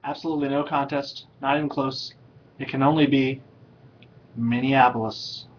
Absolutely no contest, not even close. It can only be Minneapolis.